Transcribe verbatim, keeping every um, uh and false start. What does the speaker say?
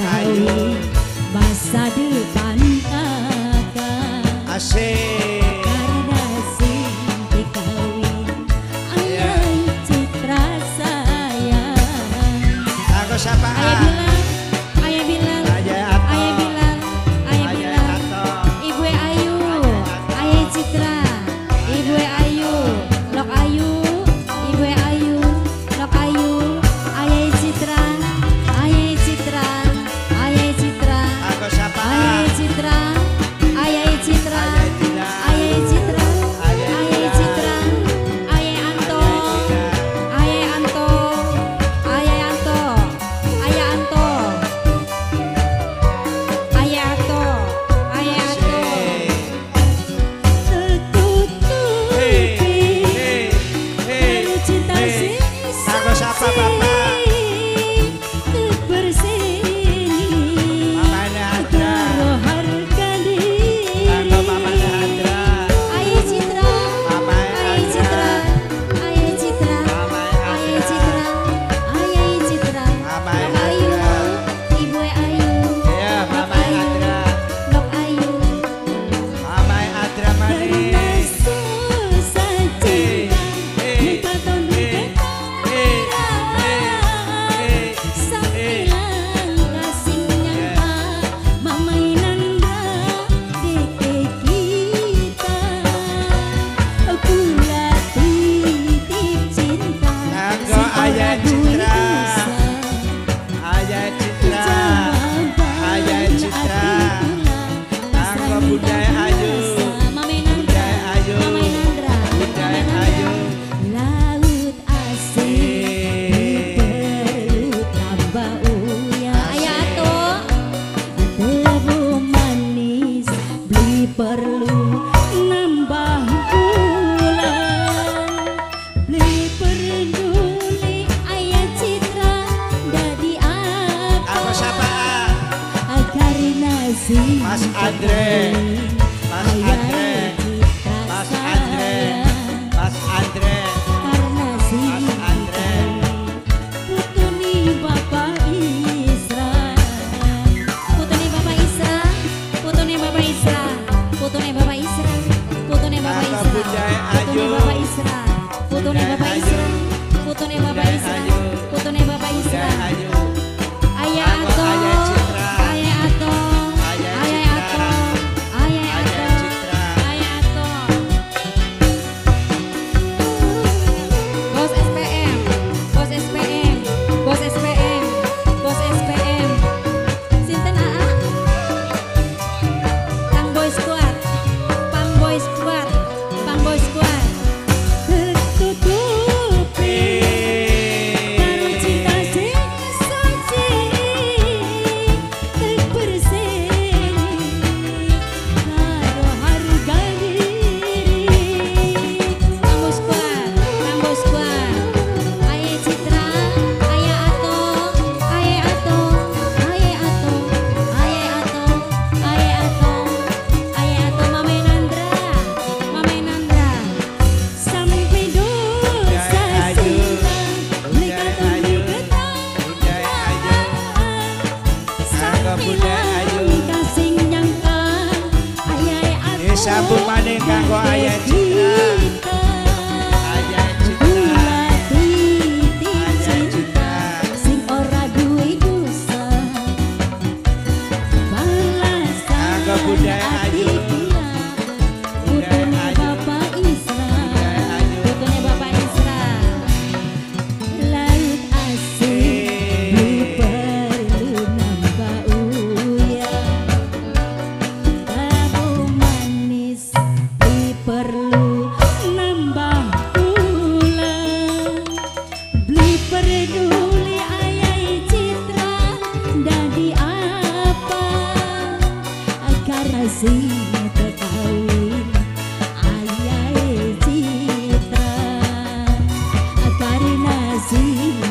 Ayu masa depan kakak asik karena sing dikawin ayah citra sayang. aku siapa Ayah bilang, ayah bilang, Ayah Ato. ayah bilang, ayah Ayah bilang, Ato. ibu Ayu, ayah Citra, ibu Ayu, lok Ayu, ibu Ayu, lok Ayu, ayah Citra, ayah Citra, ayah Citra, aku siapa ayah Citra, ayah Citra, ayah Citra, ayah Citra, ayah Anto, ayah Anto, ayah Anto, ayah Anto, ayah Anto, ayah Anto. Hei, hei, hei, hei. Aku siapa bapak mamanya Andra aku mamanya Andra Ayah Citra, mamanya ayah Citra, Andra ayah Citra, mamanya ayah Andra Citra, ayah Citra, mamanya Lok Ayu, Andra ibu Ayu, ya Lok mamanya Ayu, Andra Lok Ayu, mamanya Andra karena manis susah cinta, lupa tahun sambilan kasih nyangka mamainan dek kita, kula titip cinta Anggo ayah Citra ayah Citra ayah Citra Anggo budaya Ayu budaya Ayu budaya Ayu laut asing perut tambah uya ayah Ato tebu manis beli perlu nambah gula beli peduli ayah Citra dadi apa aku siapa karena sing Mas Andre Mas Andre Mas Andre Mas Andre karena sing Mas Andre putuni Bapak Isra putuni Bapak Isra putuni Bapak Isra putuni Bapak Isra putuni Bapak Anggo Isra budaya putuni Ayu Bapak Isra putuni Bapak Isra putuni Bapak budaya Isra Ayu putuni Bapak Isra budaya Ayu ayah Anggo Ato ayah Citra ayah Ato Ayah ayah Citra. Ato ayah ayah Ato Citra ayah Ato Bos S P M, Bos S P M, Bos S P M, Bos S P M. Sinten aa? Kang Boy Squad, Pang Boy Squad, Pang Boy Squad. Tertutupi karo cinta sing suci, terbersih karo harga diri. Kang Boy Squad, Kang Boy Squad. Ayah Citra, ayah Ato, ayah Ato, ayah Ato, ayah Ato, ayah Ato, ayah Ato, Mama Nandra, Mama Nandra. Sampai dosa Ayu. cinta, mereka Budaya Ayu. berkata budaya Ayu Anggo budaya Ayu kasih nyangka, ayah Ato. disambung maning kanggo ayah Citra ayah Citra ayah Citra Sing ora duwe dosa Anggo budaya Ayu budaya Ayu Bapak Isra budaya Ayu Putune Bapak Isra Laut asing Beli perlu nambah uya Tabu manis Beli perlu nambah gula Beli peduli ayah Citra dadi apa karena sing terkawin ayah Citra karena sing